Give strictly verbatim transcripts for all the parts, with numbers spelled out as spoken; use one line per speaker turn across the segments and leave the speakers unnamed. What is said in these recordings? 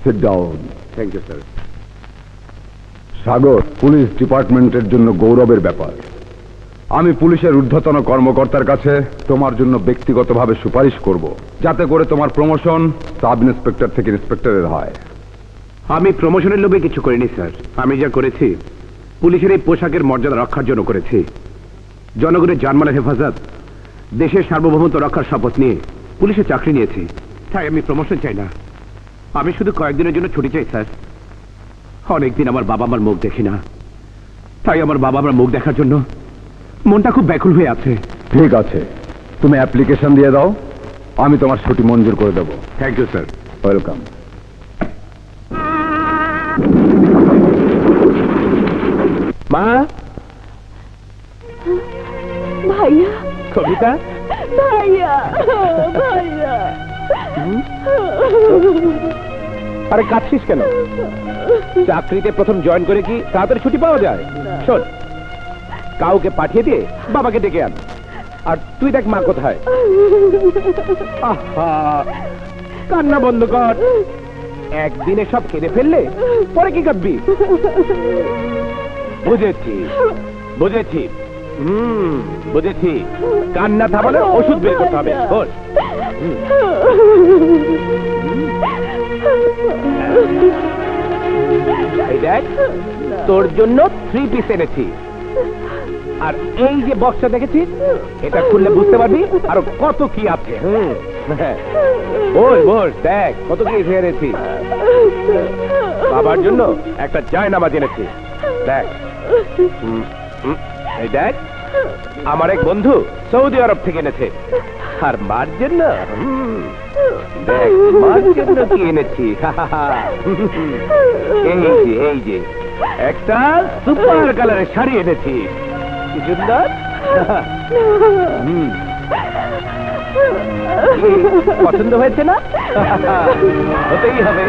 Seat down.
Thank you sir.
Sagar, police ডিপার্টমেন্টের জন্য গৌরবের ব্যাপার। আমি পুলিশের ঊর্ধ্বতন কর্মকর্তার কাছে তোমার জন্য ব্যক্তিগতভাবে সুপারিশ করব, যাতে করে তোমার প্রমোশন সাব ইন্সপেক্টর থেকে ইন্সপেক্টরের হয়।
আমি প্রমোশনের লোভে কিছু করিনি স্যার। আমি যা করেছি পুলিশের এই পোশাকের মর্যাদা রক্ষার জন্য করেছি। জনগণের জানমালের হেফাজত, দেশের সার্বভৌমত্ব রক্ষার শপথ নিয়ে পুলিশে চাকরি নিয়েছি। তাই আমি প্রমোশন চাই না, আমি শুধু কয়েকদিনের জন্য ছুটি চাই স্যার। অনেকদিন আমার বাবা আমার মুখ দেখি না, তাই আমার বাবা আমার মুখ দেখার জন্য মনটা খুব ব্যাকুল হয়ে আছে।
ঠিক আছে, তুমি অ্যাপ্লিকেশন দিয়ে দাও, আমি তোমার ছুটি মঞ্জুর করে দেবো।
Thank you sir.
ওয়েলকাম।
মা,
ভাইয়া,
কবিতা,
ভাইয়া, ভাইয়া।
আরে কাঁদছিস কেন? চাকরিতে প্রথম জয়েন করে কি তাড়াতাড়ি ছুটি পাওয়া যায়? শোন, কাউকে পাঠিয়ে দিয়ে বাবাকে ডেকে আন, আর তুই দেখ মা কোথায়। আহা, কান্না বন্ধ কর। একদিনে সব কেঁদে ফেললে পরে কি কাঁদবি? বুঝেছি বুঝেছি হুম বুঝেছি। কান্না থামালে ওষুধ বের করতে হবে। বল। এই দেখ, তোর জন্য থ্রি পিস এনেছি, আর এই যে বক্সটা দেখেছিস, এটা খুললে বুঝতে পারবি আরো কত কি আছে। হুম, বল বল, দেখ কত কি এনেছি। বাবার জন্য একটা জায়নামাজ এনেছি, দেখ। এই দেখ, আমার এক বন্ধু সৌদি আরব থেকে এনেছে। আর মার জন্য দেখ, মার জন্য কি এনেছি। এই যে এই যে একটা সুপার কালারের শাড়ি এনেছি, কি সুন্দর। পছন্দ হয়েছে না? হতেই হবে।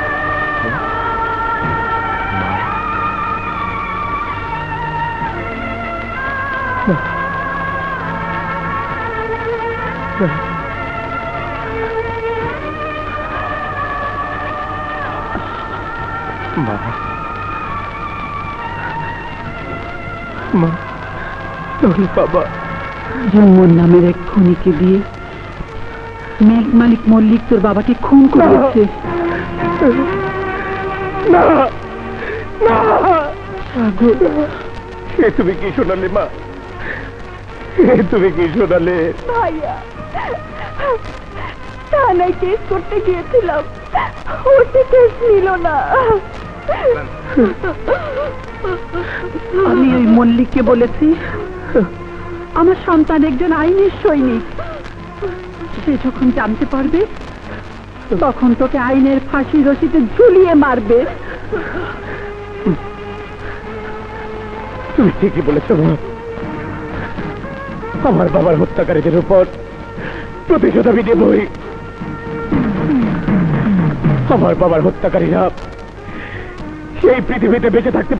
বাবা জন্মর নামের এক খুনিকে দিয়ে মেঘ মালিক মল্লিক তোর বাবাকে খুন করেছে।
তুমি কি শোনালে মা? তুমি কি শোনালে?
ভাইয়া, থানায় কেস করতে গিয়েছিলাম, ওতে কেস নিল না। আমি ওই মল্লিককে বলেছি আমার সন্তান একজন আইনের সৈনিক, সে যখন জানতে পারবে তখন তোকে আইনের ফাঁসি রশিতে ঝুলিয়ে মারবে।
তুমি ঠিকই বলেছ মা। আমার বাবার হত্যাকারীদের উপর প্রতিশোধ আমি নেবই। আমার বাবার হত্যাকারীরা সেই পৃথিবীতে বেঁচে থাকতে